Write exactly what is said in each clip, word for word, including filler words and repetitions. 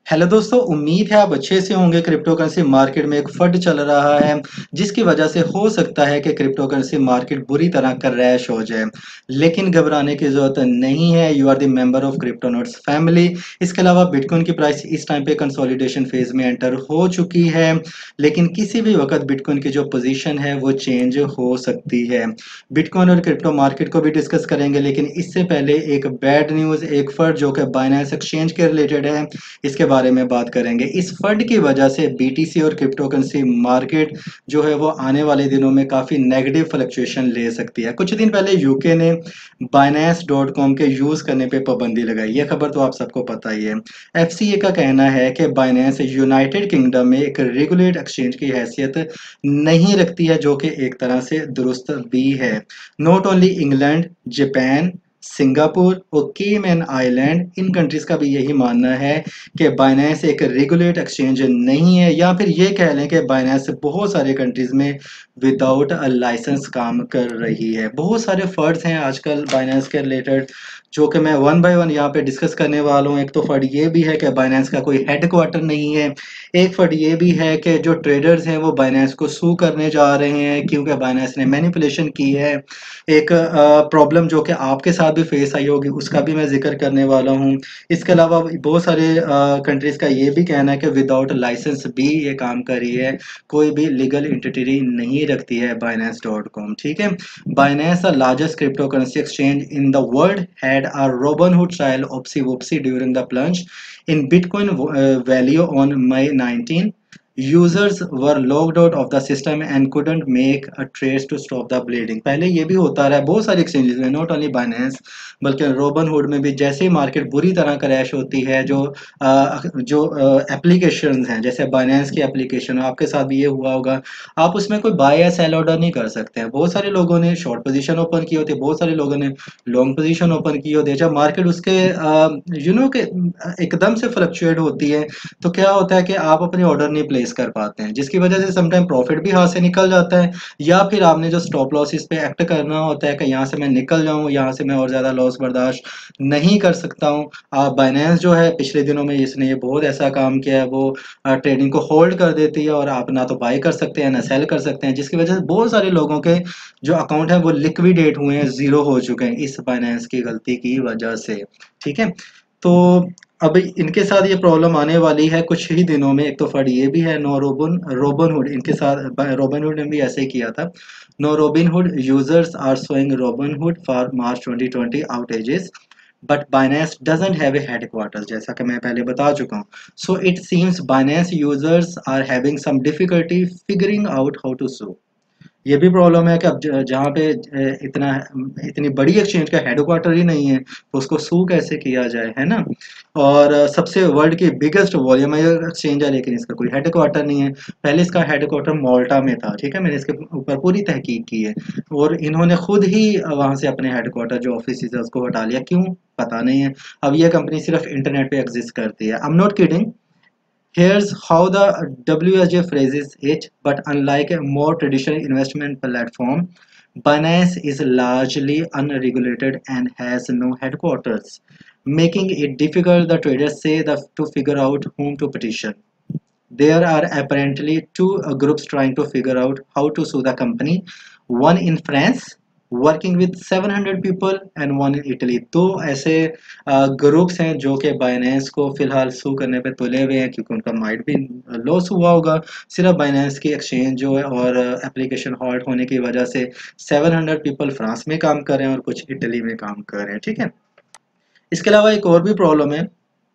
Hello दोस्तों, उम्मीद है आप अच्छे से होंगे। क्रिप्टो करेंसी मार्केट में एक फट चल रहा है जिसकी वजह से हो सकता है कि क्रिप्टो करेंसी मार्केट बुरी तरह क्रैश हो जाए, लेकिन घबराने की ज़रूरत नहीं है। You are the member of Kryptonauts family. इसके अलावा बिटकॉइन की प्राइस इस टाइम पे कंसोलिडेशन फेज में एंटर हो चुकी है, लेकिन किसी भी वक्त बिटकॉइन की जो पोजीशन है वो चेंज हो सकती है। बिटकॉइन और क्रिप्टो मार्केट को भी डिस्कस करेंगे, लेकिन इससे पहले एक बैड न्यूज़, एक फट जो कि बाइनेंस एक्सचेंज के रिलेटेड है, इसके बारे में बात करेंगे। इस फंड की वजह से बीटीसी और क्रिप्टो करेंसी मार्केट जो है वो आने वाले दिनों में काफ़ी नेगेटिव फ्लक्चुएशन ले सकती है। कुछ दिन पहले यूके ने बाइनेंस डॉट कॉम के यूज़ करने पे पाबंदी लगाई। ये खबर तो आप सबको पता ही है। एफसीए का कहना है कि बाइनेंस यूनाइटेड किंगडम में एक रेगुलेट एक्सचेंज की हैसियत नहीं रखती है, जो कि एक तरह से दुरुस्त भी है। Not only England, Japan, Singapore और केमैन आइलैंड, इन कंट्रीज का भी यही मानना है कि बाइनेंस एक रेगुलेट एक्सचेंज नहीं है, या फिर ये कह लें कि बाइनेंस बहुत सारे कंट्रीज में विदाउट अ लाइसेंस काम कर रही है। बहुत सारे फर्ड्स हैं आजकल बाइनेंस के रिलेटेड, जो कि मैं वन बाय वन यहाँ पे डिस्कस करने वाला हूँ। एक तो फर्ड ये भी है कि बाइनेंस का कोई हेडक्वार्टर नहीं है। एक फर्ड ये भी है कि जो ट्रेडर्स हैं वो बाइनेंस को सू करने जा रहे हैं क्योंकि बाइनेंस ने मैनिपुलेशन की है। एक प्रॉब्लम जो कि आपके साथ भी फेस आई होगी, उसका भी मैं जिक्र करने वाला हूँ। इसके अलावा बहुत सारे कंट्रीज का ये भी कहना है कि विदाउट लाइसेंस भी ये काम कर रही है, कोई भी लीगल एंटिटी नहीं रखती है बाइनेंस डॉट कॉम। ठीक है। Binance the largest crypto currency exchange in the world had a Robinhood style oopsie whoopsie during the plunge in bitcoin value on May nineteen. Users were locked out of the system and couldn't make a trace to stop the bleeding. पहले ये भी होता रहा है बहुत सारी exchanges में, not only Binance बल्कि रोबनहुड में भी। जैसे ही मार्केट बुरी तरह क्रैश होती है, जो आ, जो एप्लीकेशन हैं, जैसे बाइनेंस की एप्लीकेशन, आपके साथ भी ये हुआ होगा, आप उसमें कोई बाय या सेल ऑर्डर नहीं कर सकते हैं। बहुत सारे लोगों ने शॉर्ट पोजीशन ओपन की होती है, बहुत सारे लोगों ने लॉन्ग पोजीशन ओपन की होती है। जब मार्केट उसके यू नो के एकदम से फ्लक्चुएट होती है, तो क्या होता है कि आप अपने ऑर्डर नहीं प्लेस कर पाते हैं, जिसकी वजह से समटाइम प्रॉफिट भी हाथ से निकल जाता है, या फिर आपने जो स्टॉप लॉसेस पे एक्ट करना होता है कि यहाँ से मैं निकल जाऊँ, यहाँ से मैं और ज़्यादा लॉस बर्दाश्त नहीं कर सकता हूँ। आप बाइनेंस जो है पिछले दिनों में इसने ये बहुत ऐसा काम किया है, वो ट्रेडिंग को होल्ड कर देती है और आप ना तो बाई कर सकते हैं ना सेल कर सकते हैं, जिसकी वजह से बहुत सारे लोगों के जो अकाउंट है वो लिक्विडेट हुए हैं, जीरो हो चुके हैं इस बाइनेंस की गलती की वजह से। ठीक है। तो अब इनके साथ ये प्रॉब्लम आने वाली है कुछ ही दिनों में। एक तो फर्ड ये भी है, नो रोबन रोबनहुड, इनके साथ रोबनहुड ने भी ऐसे ही किया था। No Robinhood users are showing Robinhood for March twenty twenty outages, but Binance doesn't have a headquarters, जैसा कि मैं पहले बता चुका हूँ। So it seems Binance users are having some difficulty figuring out how to sue. ये भी problem है कि अब ज- जहाँ पे अ, इतना इतनी बड़ी एक्सचेंज का हेडक्वार्टर ही नहीं है, तो उसको सू कैसे किया जाए, है ना। और अ, सबसे वर्ल्ड की बिगेस्ट वॉल्यूम एक्सचेंज है, लेकिन इसका कोई हेडक्वार्टर नहीं है। पहले इसका हेडक्वार्टर माल्टा में था। ठीक है, मैंने इसके ऊपर पूरी तहकीक की है, और इन्होंने खुद ही वहां से अपने हेडक्वार्टर जो ऑफिस है उसको हटा लिया। क्यों, पता नहीं है। अब ये कंपनी सिर्फ इंटरनेट पे एग्जिस्ट करती है। I am not kidding. Here's how the W S J phrases it, but unlike a more traditional investment platform, Binance is largely unregulated and has no headquarters, making it difficult the traders say the, to figure out whom to petition. There are apparently two uh, groups trying to figure out how to sue the company, one in France working with seven hundred people and one in Italy. दो ऐसे groups हैं जो कि Binance को फिलहाल सू करने पे तुले हुए हैं, क्योंकि उनका माइट भी लॉस हुआ होगा। सिर्फ बाइनेंस की एक्सचेंज जो है और एप्लीकेशन हॉल्ट होने की वजह से सेवन हंड्रेड पीपल फ्रांस में काम कर रहे हैं और कुछ इटली में काम कर रहे हैं। ठीक है। इसके अलावा एक और भी प्रॉब्लम है,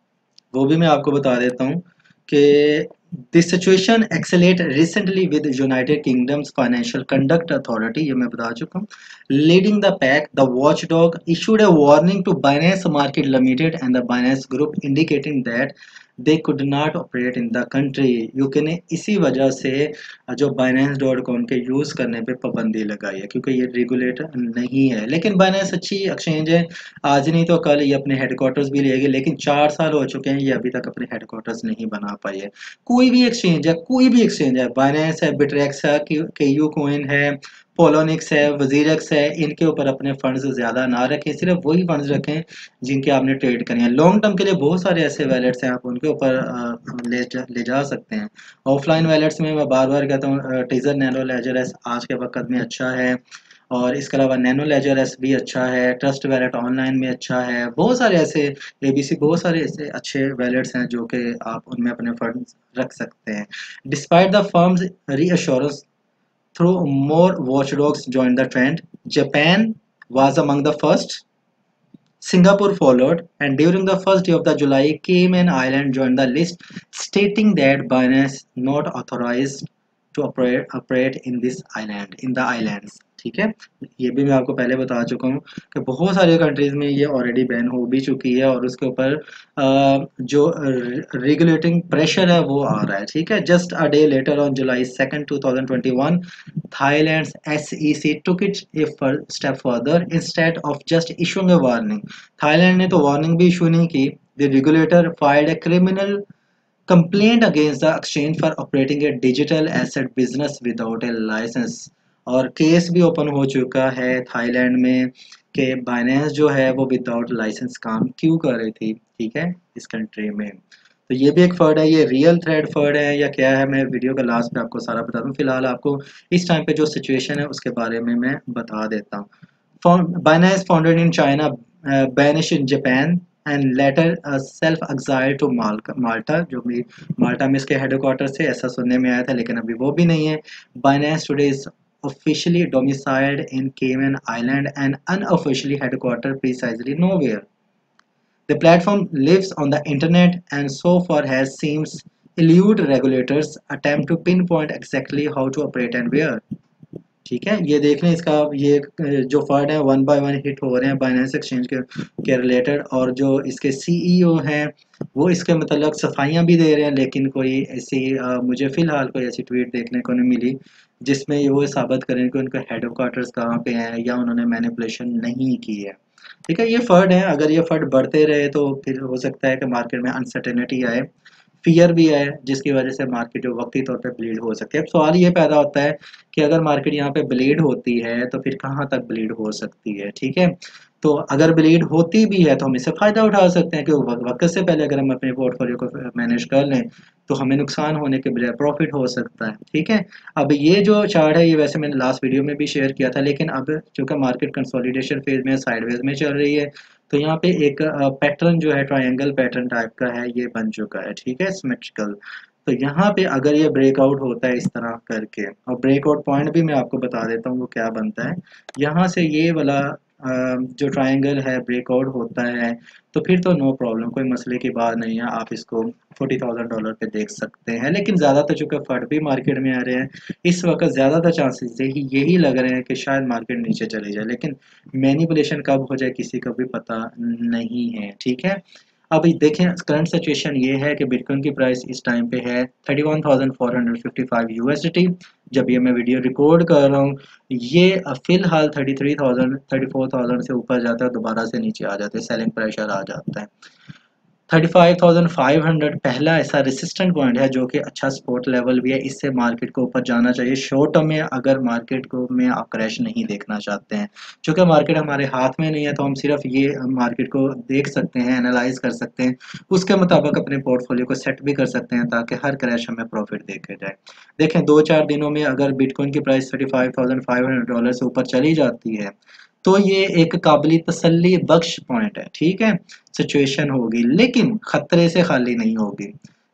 वो भी मैं आपको बता देता हूँ कि this situation escalate recently with United Kingdom's Financial Conduct Authority, ये मैं बता चुका हूँ। Leading the pack, the watch dog issued a warning to Binance Market Limited and the Binance Group indicating that they could not operate in the country. UK ने इसी वजह से जो बाइनेंस डॉट कॉम के यूज़ करने पे पाबंदी लगाई है, क्योंकि ये रेगुलेट नहीं है। लेकिन बाइनेंस अच्छी एक्सचेंज है, आज नहीं तो कल ये अपने हेडक्वार्टर्स भी लेगी, लेकिन चार साल हो चुके हैं ये अभी तक अपने हेडक्वार्टर्स नहीं बना पाई है। कोई भी एक्सचेंज है, कोई भी एक्सचेंज है, बाइनेंस है, बिटरेक्स है, के यू कोइन है, पोलोनिक्स है, वजीरेक्स है, इनके ऊपर अपने फंड्स ज़्यादा ना रखें, सिर्फ वही फंड्स रखें जिनके आपने ट्रेड करनी है। लॉन्ग टर्म के लिए बहुत सारे ऐसे वैलेट्स हैं, आप उनके ऊपर अ, ले जा ले जा सकते हैं। ऑफलाइन वैलेट्स में मैं बार बार कहता हूँ, टीजर नैनो लेजर एस आज के वक्त में अच्छा है, और इसके अलावा नैनो लेजर एस भी अच्छा है, ट्रस्ट वैलेट ऑनलाइन में अच्छा है। बहुत सारे ऐसे एबीसी, बहुत सारे ऐसे अच्छे वैलेट्स हैं जो कि आप उनमें अपने फंड्स रख सकते हैं। Despite the firm's reassurance through more watchdogs joined the trend. Japan was among the first. Singapore followed, and during the first day of the July, Cayman Island joined the list, stating that Binance not authorized to operate operate in this island in the islands. ठीक है, ये भी मैं आपको पहले बता चुका हूँ कि बहुत सारे कंट्रीज में ये ऑलरेडी बैन हो भी चुकी है, और उसके ऊपर अ, जो रेगुलेटिंग प्रेशर है वो आ रहा है। ठीक है, just a day later on July second two thousand twenty one, Thailand's S E C took it a fur- step further. Instead of just issuing a warning, Thailand ने तो वार्निंग भी issue नहीं की। The regulator filed a criminal complaint against the exchange for operating a digital asset business without a license। और case भी open हो चुका है थाईलैंड में कि बाइनेंस जो है वो विदाउट लाइसेंस काम क्यों कर रही थी, ठीक है, इस कंट्री में। तो ये भी एक फर्ड है, ये रियल थ्रेड फर्ड है या क्या है, मैं वीडियो के लास्ट पे आपको सारा बता दूं। फिलहाल आपको इस टाइम पे जो सिचुएशन है उसके बारे में मैं बता देता हूँ। Binance founded in China, banish in Japan, and later self exile to Malta, जो भी माल्टा में इसके हेडक्वार्टर थे, ऐसा सुनने में आया था, लेकिन अभी वो भी नहीं है। Binance today is officially domiciled in Cayman Island and unofficially headquartered precisely nowhere. The platform lives on the internet and so far has seems elude regulators attempt to pinpoint exactly how to operate and where। ठीक है, ये देख लें इसका, ये जो fund है one by one hit हो रहे हैं बाइनेंस एक्सचेंज के के रिलेटेड, और जो इसके सीईओ हैं वो इसके मतलब सफाइयां भी दे रहे हैं, लेकिन कोई ऐसी अ, मुझे फिलहाल कोई ऐसी ट्वीट देखने को नहीं मिली जिसमें ये वो साबित करें कि उनके हेड क्वार्टर्स कहाँ पे हैं या उन्होंने मैनिपुलेशन नहीं की है। ठीक है, ये फंड है, अगर ये फंड बढ़ते रहे तो फिर हो सकता है कि मार्केट में अनसर्टेनिटी आए, फियर भी है, जिसकी वजह से मार्केट जो वक्ती तौर पे ब्लीड हो सकती है। अब सवाल ये पैदा होता है कि अगर मार्केट यहाँ पे ब्लीड होती है तो फिर कहाँ तक ब्लीड हो सकती है। ठीक है, तो अगर ब्लीड होती भी है तो हम इससे फ़ायदा उठा सकते हैं कि वक्त से पहले अगर हम अपने पोर्टफोलियो को मैनेज कर लें तो हमें नुकसान होने के बजाय प्रॉफिट हो सकता है। ठीक है, अब ये जो चार्ट है ये वैसे मैंने लास्ट वीडियो में भी शेयर किया था, लेकिन अब चूँकि मार्केट कंसोलिडेशन फेज में साइडवेज में चल रही है तो यहाँ पे एक पैटर्न जो है ट्रायंगल पैटर्न टाइप का है, ये बन चुका है। ठीक है, सिमेट्रिकल। तो यहाँ पे अगर ये ब्रेकआउट होता है इस तरह करके, और ब्रेकआउट पॉइंट भी मैं आपको बता देता हूँ वो क्या बनता है, यहाँ से ये वाला अ, जो ट्रायंगल है ब्रेकआउट होता है तो फिर तो नो प्रॉब्लम, कोई मसले की बात नहीं है, आप इसको फोर्टी थाउजेंड डॉलर पे देख सकते हैं। लेकिन ज़्यादातर चूँकि फंड भी मार्केट में आ रहे हैं इस वक्त ज़्यादातर चांसेस यही यही लग रहे हैं कि शायद मार्केट नीचे चले जाए, लेकिन मैनिपुलेशन कब हो जाए किसी को भी पता नहीं है। ठीक है, अब देखें करंट सिचुएशन ये है कि बिटकॉइन की प्राइस इस टाइम पे है thirty one thousand four hundred fifty five USD. जब ये मैं वीडियो रिकॉर्ड कर रहा हूँ ये फिलहाल thirty three thousand thirty four thousand से ऊपर जाता है, दोबारा से नीचे आ जाता है, सेलिंग प्रेशर आ जाता है। Thirty five thousand five hundred पहला ऐसा रेसिस्टेंट पॉइंट है जो कि अच्छा सपोर्ट लेवल भी है, इससे मार्केट को ऊपर जाना चाहिए शॉर्ट टर्म में, अगर मार्केट को में आप क्रैश नहीं देखना चाहते हैं। क्योंकि मार्केट हमारे हाथ में नहीं है तो हम सिर्फ ये मार्केट को देख सकते हैं, एनालाइज कर सकते हैं, उसके मुताबिक अपने पोर्टफोलियो को सेट भी कर सकते हैं ताकि हर क्रैश हमें प्रॉफिट देखे जाए। देखें दो चार दिनों में अगर बिटकॉइन की price thirty five thousand five hundred dollar से ऊपर चली जाती है तो ये एक काबिल तसल्ली बख्श पॉइंट है। ठीक है, सिचुएशन होगी लेकिन खतरे से खाली नहीं होगी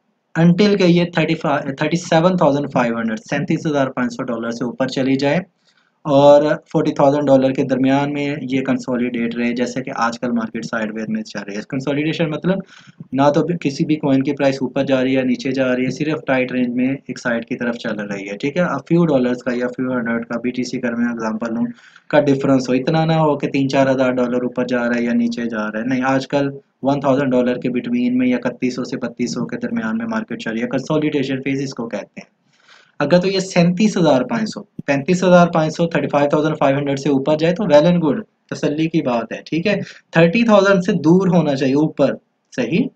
अनटिल के ये thirty five thirty seven thousand five hundred सैंतीस हज़ार पाँच सौ डॉलर से ऊपर चली जाए और फोर्टी थाउजेंड डॉलर के दरमियान में ये कंसोलिडेट रहे, जैसे कि आजकल मार्केट साइडवेज में चल रही है। कंसोलिडेशन मतलब ना तो किसी भी कॉइन की प्राइस ऊपर जा रही है निचे जा रही है, सिर्फ टाइट रेंज में एक साइड की तरफ चल रही है। ठीक है, अब फ्यू डॉलर्स का या फ्यू हंड्रेड का बीटीसी का मैं एग्जांपल लूँ का डिफरेंस हो, इतना ना हो कि तीन चार हज़ार डॉलर ऊपर जा रहा है या नीचे जा रहा है, नहीं, आजकल वन थाउजेंड डॉलर के बिटवीन में या इकतीस सौ से बत्तीस सौ के दरमियान में मार्केट चल रही है। कंसोलिडेशन फेज इसको कहते हैं। अगर तो ये सैंतीस हज़ार पाँच सौ पैंतीस हज़ार पाँच सौ thirty five thousand five hundred से ऊपर जाए तो वेल एंड गुड, तसल्ली की बात है। ठीक है, थर्टी थाउजेंड से दूर होना चाहिए ऊपर, सही,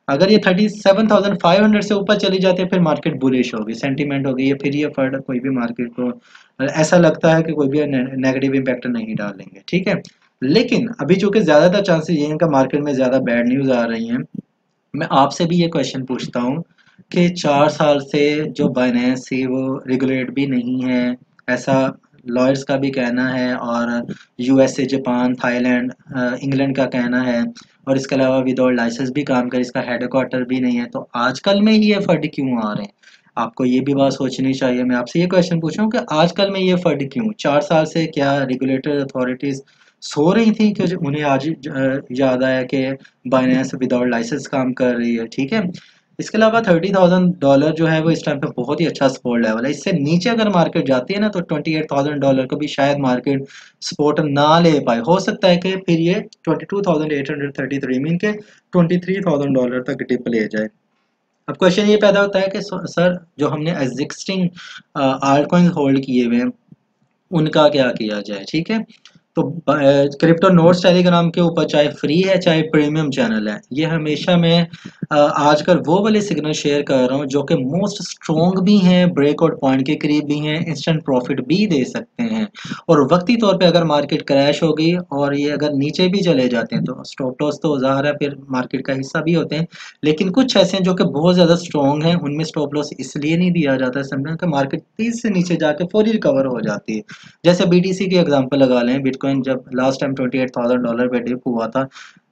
अगर ये thirty seven thousand five hundred से ऊपर चली जाती है फिर मार्केट बुलिश होगी, सेंटीमेंट होगी, ये फिर ये फर्ड कोई भी मार्केट को ऐसा लगता है कि कोई भी नेगेटिव इम्पैक्ट नहीं डालेंगे, ठीक है। लेकिन अभी चूंकि ज़्यादातर चांसेस ये हैं कि मार्केट में ज़्यादा बैड न्यूज़ आ रही हैं, मैं आपसे भी ये क्वेश्चन पूछता हूँ कि चार साल से जो बाइनेंस थी वो रेगुलेट भी नहीं है, ऐसा लॉयर्स का भी कहना है, और यूएसए, जापान, थाईलैंड, इंग्लैंड का कहना है, और इसके अलावा विदाउट लाइसेंस भी काम करे, इसका हेडक्वार्टर भी नहीं है, तो आजकल में ही ये फंड क्यों आ रहे हैं? आपको ये भी बात सोचनी चाहिए। मैं आपसे ये क्वेश्चन पूछ रहा हूँ कि आजकल में ये फंड क्यों? चार साल से क्या रेगुलेटर अथॉरिटीज सो रही थी कि उन्हें आज अ, याद आया कि बाइनेंस विदाउट लाइसेंस काम कर रही है, ठीक है। इसके अलावा थर्टी थाउजेंड डॉलर जो है वो इस टाइम पे बहुत ही अच्छा सपोर्ट लेवल है। इससे नीचे अगर मार्केट जाती है ना तो ट्वेंटी एट थाउजेंड डॉलर को भी शायद मार्केट सपोर्ट ना ले पाए, हो सकता है कि फिर ये twenty two thousand eight hundred thirty three mean के ट्वेंटी थ्री थाउजेंड डॉलर तक डिप ले जाए। अब क्वेश्चन ये पैदा होता है कि सर जो हमने एग्जिस्टिंग आल्ट कॉइन होल्ड किए हुए हैं उनका क्या किया जाए, ठीक है। तो क्रिप्टो नोट्स टेलीग्राम के ऊपर चाहे फ्री है चाहे प्रीमियम चैनल है, ये हमेशा मैं अ, आजकल वो वाले सिग्नल शेयर कर रहा हूँ जो कि मोस्ट स्ट्रॉन्ग भी हैं, ब्रेकआउट पॉइंट के करीब भी हैं, इंस्टेंट प्रॉफिट भी दे सकते हैं, और वक्ती तौर पे अगर मार्केट क्रैश होगी और ये अगर नीचे भी चले जाते हैं तो स्टॉप लॉस तो ज़ाहिर है फिर मार्केट का हिस्सा भी होते हैं, लेकिन कुछ ऐसे हैं जो कि बहुत ज़्यादा स्ट्रॉन्ग हैं, उनमें स्टॉप लॉस इसलिए नहीं दिया जाता है समझना कि मार्केट तेज़ से नीचे जाके फौरी रिकवर हो जाती है। जैसे बीटीसी की एग्जांपल लगा लें, बिटकॉइन जब last time twenty eight thousand dollar पे डिप हुआ था,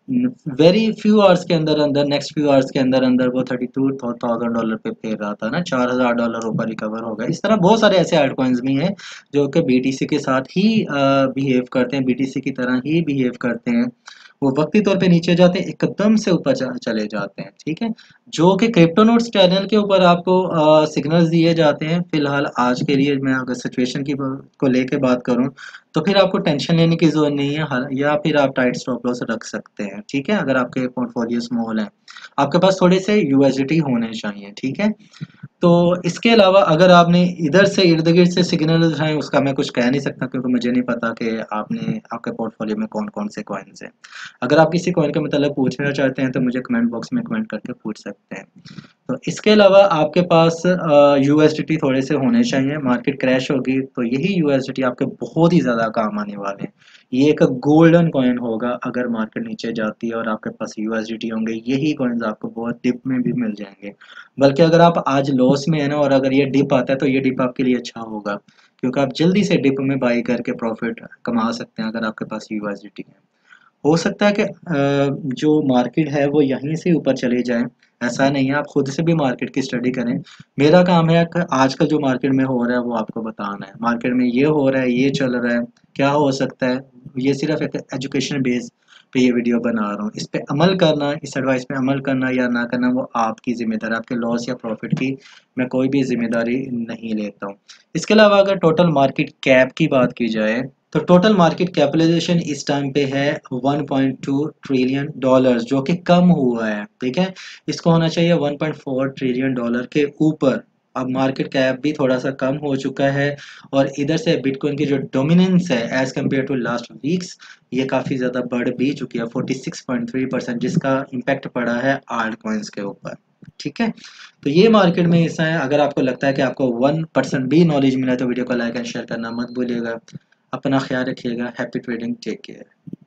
वेरी फ्यू आवर्स के अंदर अंदर नेक्स्ट फ्यू आवर्स के अंदर अंदर वो थर्टी टू थाउजेंड डॉलर पे फेर रहा था ना, चार हजार डॉलर ऊपर रिकवर हो गया। इस तरह बहुत सारे ऐसे आल्ट कॉइन्स भी हैं जो कि बीटीसी के साथ ही बिहेव करते हैं, बीटीसी की तरह ही बिहेव करते हैं, वो वक्ती तौर पे नीचे जाते हैं एकदम से ऊपर चले जाते हैं, ठीक है। जो कि क्रिप्टो नोट्स चैनल के ऊपर आपको सिग्नल्स दिए जाते हैं। फिलहाल आज के लिए मैं अगर सिचुएशन की को लेके बात करूं तो फिर आपको टेंशन लेने की जरूरत नहीं है, या फिर आप टाइट स्टॉप लॉस रख सकते हैं, ठीक है, अगर आपके पोर्टफोलियो स्मॉल है। आपके पास थोड़े से यूएसडीटी होने चाहिए, ठीक है। तो इसके अलावा अगर आपने इधर से इर्द गिर्द से सिग्नल उठाए उसका मैं कुछ कह नहीं सकता क्योंकि मुझे नहीं पता कि आपने आपके पोर्टफोलियो में कौन कौन से कॉइन्स हैं। अगर आप किसी कॉइन के मतलब पूछना चाहते हैं तो मुझे कमेंट बॉक्स में कमेंट करके पूछ सकते हैं। तो इसके अलावा आपके पास यूएसडीटी थोड़े से होने चाहिए, मार्केट क्रैश होगी तो यही यूएसडीटी आपके बहुत ही ज़्यादा काम आने वाले हैं। ये एक गोल्डन कॉइन होगा अगर मार्केट नीचे जाती है और आपके पास यूएसडीटी होंगे, यही कॉइन्स आपको बहुत डिप में भी मिल जाएंगे। बल्कि अगर आप आज लॉस में है ना और अगर ये डिप आता है तो ये डिप आपके लिए अच्छा होगा क्योंकि आप जल्दी से डिप में बाई करके प्रॉफिट कमा सकते हैं अगर आपके पास यूएसडीटी है। हो सकता है कि अ, जो मार्केट है वो यहीं से ऊपर चले जाए, ऐसा नहीं है, आप खुद से भी मार्केट की स्टडी करें। मेरा काम है कि आजकल जो मार्केट में हो रहा है वो आपको बताना है, मार्केट में ये हो रहा है, ये चल रहा है, क्या हो सकता है। ये सिर्फ एक एजुकेशन बेस पे ये वीडियो बना रहा हूँ, इस पे अमल करना, इस एडवाइस पे अमल करना या ना करना वो आपकी जिम्मेदारी, आपके लॉस या प्रॉफिट की मैं कोई भी जिम्मेदारी नहीं लेता हूँ। इसके अलावा अगर टोटल मार्केट कैप की बात की जाए तो टोटल मार्केट कैपिटलाइजेशन इस टाइम पे है one point two trillion dollars, जो कि कम हुआ है, ठीक है। इसको होना चाहिए one point four trillion dollar के ऊपर। अब मार्केट कैप भी थोड़ा सा कम हो चुका है और इधर से बिटकॉइन की जो डोमिनेंस है as compare to last weeks ये काफ़ी ज़्यादा बढ़ भी चुकी है, forty six point three percent, जिसका इम्पैक्ट पड़ा है आल्ट कॉइन्स के ऊपर, ठीक है। तो ये मार्केट में हिस्सा है। अगर आपको लगता है कि आपको वन परसेंट भी नॉलेज मिला तो वीडियो को लाइक एंड शेयर करना मत भूलिएगा। अपना ख्याल रखिएगा। Happy trading, take care.